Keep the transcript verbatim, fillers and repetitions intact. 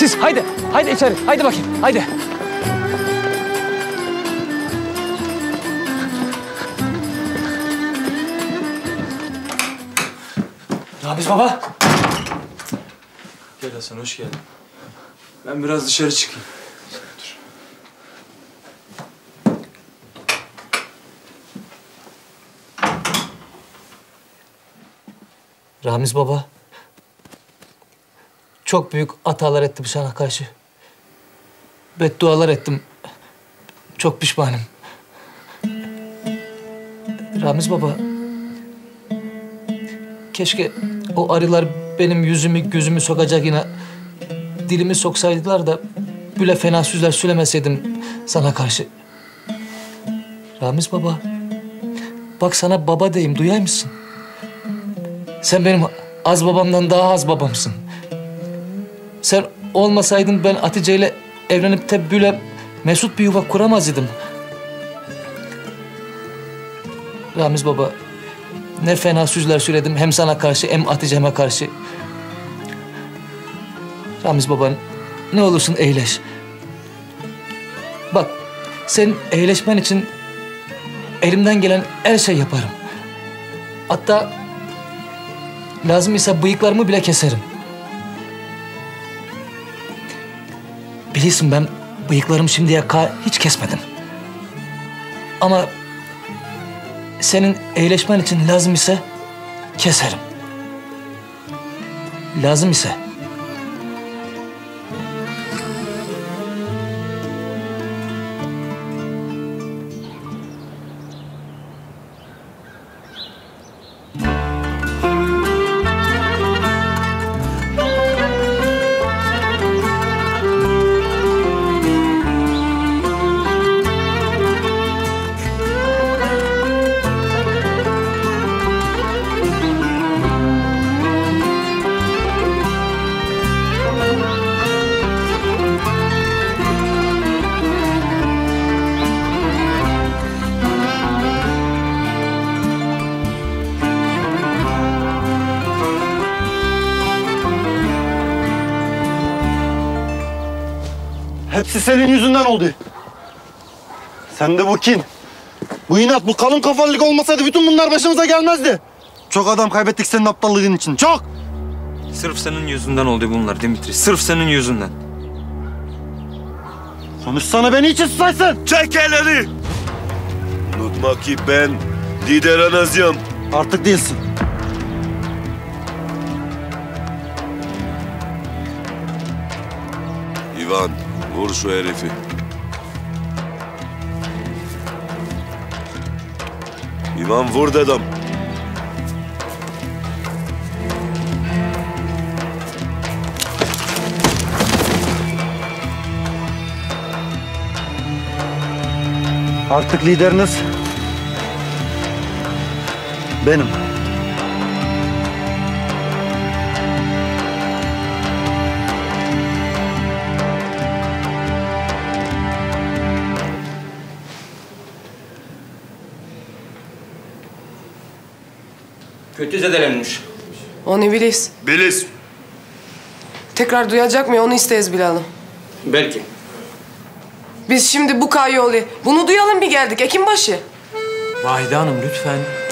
Siz haydi, haydi içeri. Haydi bakayım, haydi. Ramiz baba. Gel Hasan, hoş geldin. Ben biraz dışarı çıkayım. Dur. Ramiz baba. Çok büyük hatalar ettim sana karşı. Beddualar ettim. Çok pişmanım. Ramiz baba. Keşke o arılar benim yüzümü, gözümü sokacak yine dilimi soksaydılar da böyle fena sözler söylemeseydim sana karşı. Ramiz baba. Bak sana baba deyim, duyar mısın? Sen benim az babamdan daha az babamsın. Sen olmasaydın ben Hatice ile evlenip de böyle mesut bir yuva kuramazdım. Ramiz baba, ne fena sözler söyledim hem sana karşı hem Hatice'me karşı. Ramiz baba, ne olursun eğleş. Bak, senin eğleşmen için elimden gelen her şey yaparım. Hatta lazım ise bıyıklarımı bile keserim. Biliyorsun ben bıyıklarımı şimdiye kadar hiç kesmedim. Ama senin eğleşmen için lazım ise keserim. Lazım ise. Hepsi senin yüzünden oldu. Sen de bu kin, bu inat, bu kalın kafalılık olmasaydı bütün bunlar başımıza gelmezdi. Çok adam kaybettik senin aptallığın için, çok! Sırf senin yüzünden oldu bunlar Dimitri, sırf senin yüzünden. Konuşsana, beni için susaysın! Çek elini! Unutma ki ben lider anazıyım. Artık değilsin. İvan, vur şu herifi. İvan, vur dedim. Artık lideriniz benim. Kötü zedelenmiş. Onu biliriz. Biliz. Tekrar duyacak mı onu isteyiz Bilal'ım. Belki. Biz şimdi bu kayyolu, bunu duyalım bir geldik Ekinbaşı. Vahide Hanım lütfen.